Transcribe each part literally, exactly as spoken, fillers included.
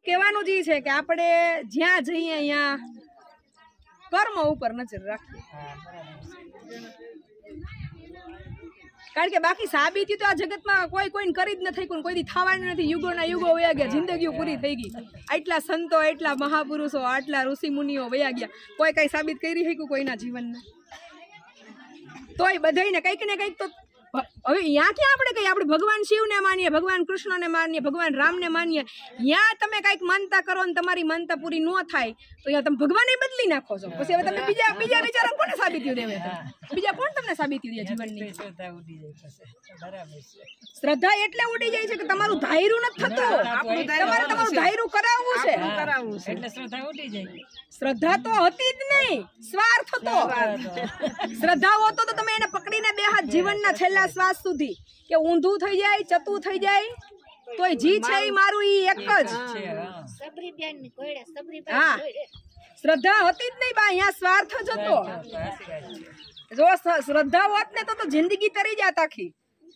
કહેવાનું જ છે કે આપણે જ્યાં જઈએ અહીંયા કર્મ ઉપર નજર રાખીએ, કારણ કે બાકી સાબિતી તો આ જગતમાં કોઈ કોઈને કરી જ નથી, કોઈ દી થવાની નથી. યુગોના યુગો વયા ગયા, જિંદગીઓ પૂરી થઈ ગઈ. આટલા સંતો, આટલા મહાપુરુષો, આટલા ઋષિ મુનિઓ વયા ગયા, કોઈ કઈ સાબિત કરી શક્યું કોઈના જીવનમાં? તોય બધાને કંઈક ને કંઈક તો હવે અહીંયા ક્યાં આપણે કહીએ આપણે ભગવાન શિવને માનીએ, ભગવાન કૃષ્ણને માનીએ, ભગવાન રામને માનીએ. ત્યાં તમે કંઈક માનતા કરો ને તમારી માનતા પૂરી ન થાય તો અહીંયા તમે ભગવાને બદલી નાખો છો. પછી હવે તમે બીજા બીજા વિચારો કોને સાબિતી દેવે? બીજા કોણ તમને સાબિતી દે જીવનની? શ્રદ્ધા એટલે ઉડી જાય છે કે તમારું ધાયરું નથી થતું, તમારે તમારું ધાયરું કરાવવું છે. એટલે શ્રદ્ધા ઉડી જાય. શ્રદ્ધા તો હતી જ નહીં, સ્વાર્થ હતો. શ્રદ્ધા હોતો તો તમે એને પકડીને બે હાથ જીવનના છેલ્લા શ્વાસ સુધી કે ઊંધું થઈ જાય, ચતું થઈ જાય તોય જી છે એ મારું ઈ એક જ. હા, શ્રદ્ધા હતી જ નહીં બા, અહીંયા સ્વાર્થ જ હતો. જો શ્રદ્ધા હોત ને તો તો જિંદગી તરી જાત આખી.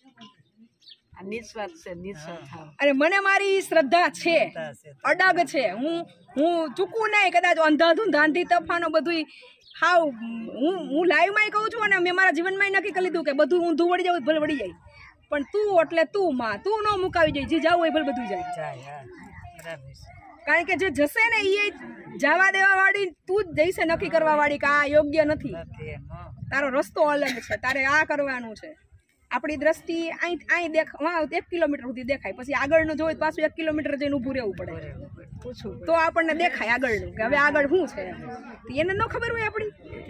અરે મને મારી શ્રદ્ધા છે, અડગ છે. હું હું ચૂકવું નહીં, કદાચ અંધાધૂન ધાંધી તફાનો બધું હાવ હું હું લાઈવ માં કહું છું અને મેં મારા જીવનમાં નક્કી કરી લીધું કે બધું ઊંધું વળી જાવ ભલે વળી જાય, પણ તું એટલે તું માં, તું ન મુકાવી જાય, જે જાવ હોય ભલે બધું જાય. કારણ કે જે જશે ને એ જવા દેવા વાળી તું જ જઈશે નક્કી કરવા વાળી કે આ યોગ્ય નથી, તારો રસ્તો અલગ છે, તારે આ કરવાનું છે. આપણી દ્રષ્ટિ અહીં અહીં દેખ એક કિલોમીટર સુધી દેખાય, પછી આગળનું જોઈ પાછું એક કિલોમીટર જઈને ઊભું રહેવું પડે તો આપણને દેખાય આગળનું કે હવે આગળ શું છે. એને ન ખબર હોય આપણી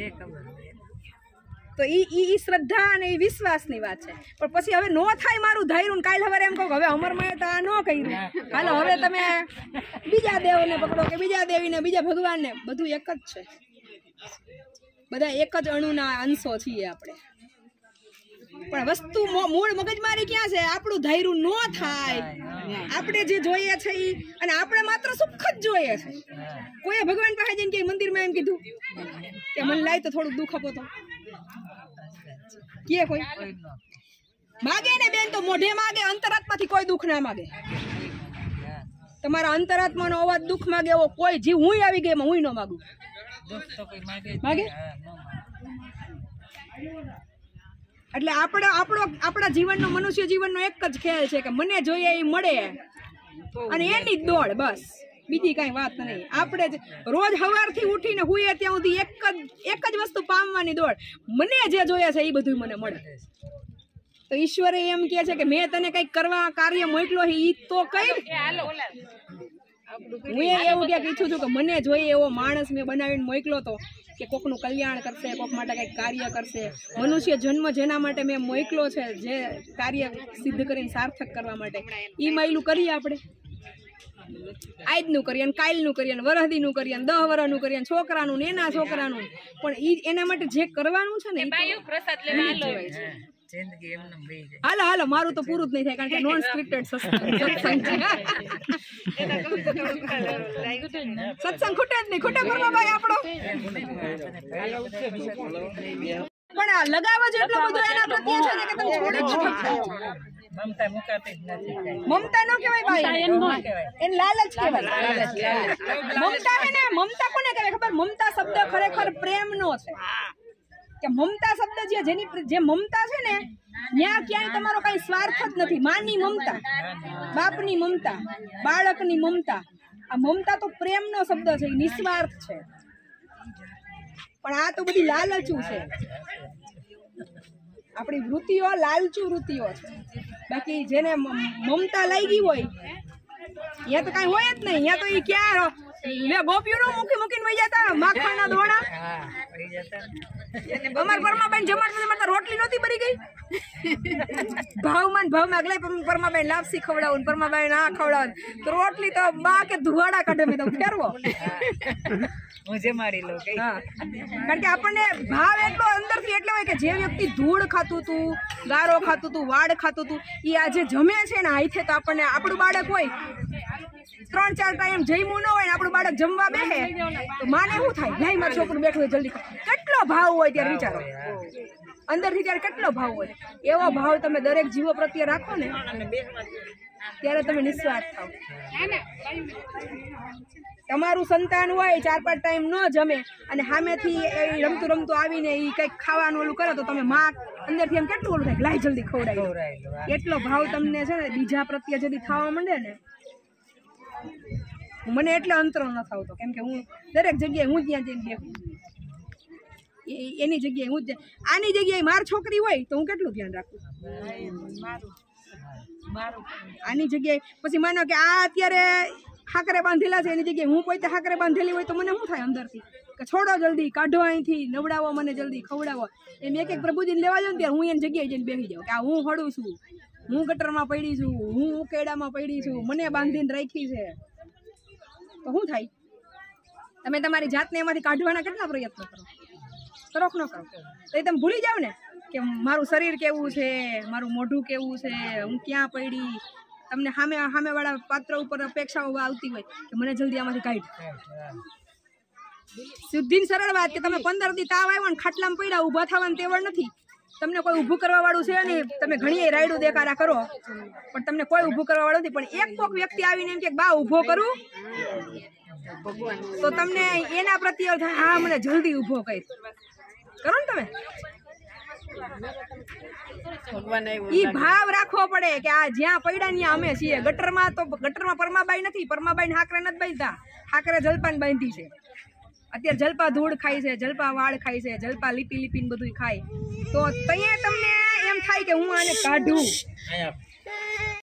તો ઈ ઈ શ્રદ્ધા અને એ વિશ્વાસની વાત છે. પણ પછી હવે નો થાય મારું ધાર્યું ને કાલ સવારે એમ કહો હવે અમરમાં તો આ ન કર્યું, હાલો હવે તમે બીજા દેવને પકડો કે બીજા દેવીને બીજા ભગવાનને, બધું એક જ છે. બધા એક જ અણુના અંશો છીએ આપણે. પણ વસ્તુ મૂળ મગજમારી ક્યાં છે? આપણું ધાર્યું ન થાય, આપણે જે જોઈએ છે ઈ, અને આપણે માત્ર સુખ જ જોઈએ છે. કોઈ ભગવાન પાસે જઈને કે મંદિરમાં એમ કીધું કે મને લાય તો થોડું દુઃખ આપો તો કે કોઈ માગે ને બેન તો મોઢે માગે, અંતરાત્માથી કોઈ દુઃખ ના માગે. તમારા અંતરાત્માનો અવાજ દુઃખ માગે એવો કોઈ જીવ હું આવી ગઈ હું ન માગું. માગે એટલે આપણે આપણો આપણા જીવનનો મનુષ્ય જીવનનો એક જ ખેલ છે કે મને જોઈએ એ મળે અને એની જ દોડ, બસ બીજી કઈ વાત નહીં. આપણે રોજ સવારથી ઉઠીને હુઈએ ત્યાં સુધી એક જ એક જ વસ્તુ પામવાની દોડ, મને જે જોઈએ છે એ બધું મને મળે. તો ઈશ્વરે એમ કહે છે કે મેં તને કઈક કરવા કાર્ય મોકલો છે ઈ તો કઈ. હું એવું ક્યાંક ઈચ્છું છું કે મને જોઈએ એવો માણસ મેં બનાવીને મોકલો તો કે કોકનું કલ્યાણ કરશે, કોક માટે કંઈક કાર્ય કરશે. મનુષ્ય જન્મ જેના માટે મેં મોકલો છે, જે કાર્ય સિદ્ધ કરીને સાર્થક કરવા માટે, એ માયલું કરીએ આપણે. આજનું કરીએ, કાલનું કરીએ, વરહદીનું કરીએ, દહ વર્ષનું કરીએ, છોકરાનું ને એના છોકરાનું, પણ ઈ એના માટે જે કરવાનું છે ને હાલો હાલો મારું તો પૂરું જ નહીં થાય, કારણ કે નોન સ્ક્રિપ્ટેડ સત્સંગ સત્સંગ ખૂટે જ નહીં, ખૂટે ભાઈ આપણો. પણ આ લગાવ જ એટલો બધો એના પ્રત્યે છે ને કે તમે છોડી જ નથી. મમતા નો કહેવાય ભાઈ, એને લાલચ કહેવાય. મમતા છે ને, મમતા કોને કહેવાય ખબર? મમતા શબ્દ ખરેખર પ્રેમ નો છે. કે મમતા શબ્દ જે જેની જે મમતા છે ને ત્યાં ક્યાંય તમારો કઈ સ્વાર્થ જ નથી. માની મમતા, બાપની મમતા, બાળકની મમતા, આ મમતા તો પ્રેમનો શબ્દ છે, નિસ્વાર્થ છે. પણ આ તો બધી લાલચું છે. આપણી વૃત્તિઓ લાલચુ વૃત્તિઓ છે. બાકી જેને મમતા લાગી હોય ત્યાં તો કઈ હોય જ નહીં. ત્યાં તો એ ક્યાં લે ગોપીઓ મૂકી મૂકીને વહી જતા માખણના દોણા. અમાર પરમાબેન જમાડતા રોટલી નહોતી ભરી ગઈ. ભાવમાં ભાવમાં આગળ પરમાબેન લાપસી ખવડાવું, પરમાબેન આ ખવડાવું, તો રોટલી તો બા કે ધુવાડા કાઢે મેં તો ફેરવો હું જમાડી લઉં. કારણ કે આપણને ભાવ એટલો અંદરથી એટલે હોય કે જે વ્યક્તિ ધૂળ ખાતું હતું, ગારો ખાતું હતું, વાડ ખાતું હતું, એ આજે જમે છે ને હાથે, તો આપણને આપણું બાળક હોય ત્રણ ચાર ટાઈમ જમ્યું ન હોય ને આપણું બાળક જમવા બેસે તો માને શું થાય? ભાઈ મારું છોકરું બેઠું હોય જલ્દી. કેટલો ભાવ હોય ત્યારે વિચારો, અંદરથી ત્યારે કેટલો ભાવ હોય. એવો ભાવ તમે દરેક જીવો પ્રત્યે રાખો ને ત્યારે તમે નિસ્વાર્થ થાવ. તમારું સંતાન હોય ચાર પાંચ ટાઈમ ન જમે અને સામેથી એ રમતું રમતું આવીને એ કંઈક ખાવાનું ઓલું કરે તો તમે માં અંદરથી એમ કેટલું ઓલું થાય લાઈ જલ્દી ખવડાવી. એટલો ભાવ તમને છે ને બીજા પ્રત્યે જલ્દી થવા માંડે ને, મને એટલે અંતરો ન થતો કેમ કે હું દરેક જગ્યાએ હું ત્યાં જઈને બેઠું એની જગ્યાએ હું જ આની જગ્યાએ મારી છોકરી હોય તો હું કેટલું ધ્યાન રાખું. આની જગ્યાએ પછી માનો કે આ અત્યારે હાકરે બાંધેલા છે એની જગ્યાએ હું પોતે હાકરે બાંધેલી હોય તો મને શું થાય અંદરથી કે છોડો જલ્દી કાઢો અહીંથી, નવડાવો મને જલ્દી ખવડાવો. એમ એક એક પ્રભુજીને લેવા જાઉં ત્યારે હું એની જગ્યાએ જઈને બેસી જાઉં કે આ હું હળું છું, હું ગટરમાં પડી છું, હું ઉકેડામાં પડી છું, મને બાંધીને રાખી છે. તો શું થાય? તમે તમારી જાતને એમાંથી કાઢવાના કેટલા પ્રયત્નો કરો કરો કે ન કરો? તો એ તમે ભૂલી જાઓ ને કે મારું શરીર કેવું છે, મારું મોઢું કેવું છે, હું ક્યાં પડી. તમને સામે સામેવાળા પાત્ર ઉપર અપેક્ષાઓ આવતી હોય કે મને જલ્દી આમાંથી કાઢ. સીધી સરળ વાત કે તમે પંદર દી તાવ આવ્યો ને ખાટલામાં પડ્યા, ઊભા થવાનું તેવડ નથી. તમને કોઈ ઊભું કરવા વાળું છે નહીં. તમે ઘણી રાયડું દેખાડા કરો પણ તમને કોઈ ઊભું કરવા વાળું નથી. પણ એક કોક વ્યક્તિ આવીને એમ કે બા ઊભો કરું તો તમને એના પ્રત્યે થાય હા મને જલ્દી ઊભો કરી કરો ને. તમે ઈ ભાવ રાખવો પડે કે આ જ્યાં પડ્યા ત્યાં અમે છીએ. ગટરમાં તો ગટરમાં પરમાબાઈ નથી, પરમાબાઈ હાકરે નથી બાંધતા, હાકરે જલપાન બાંધી છે. અત્યારે જલપા ધૂળ ખાય છે, જલપા વાળ ખાય છે, જલપા લીપી લીપીને બધું ખાય તો ત્યાં તમને એમ થાય કે હું આને કાઢું.